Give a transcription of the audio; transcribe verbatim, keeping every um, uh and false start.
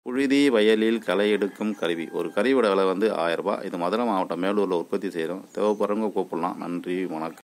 புழுதி வயலில் களை எடுக்கும் கருவி. ஒரு கருவியோட விலை வந்து ஆயிரம் ரூபாய். இது மதுரை மாவட்டம் மேலூரில் உற்பத்தி செய்கிறோம். தேவைப்படுறவங்க கூப்பிடலாம். நன்றி, வணக்கம்.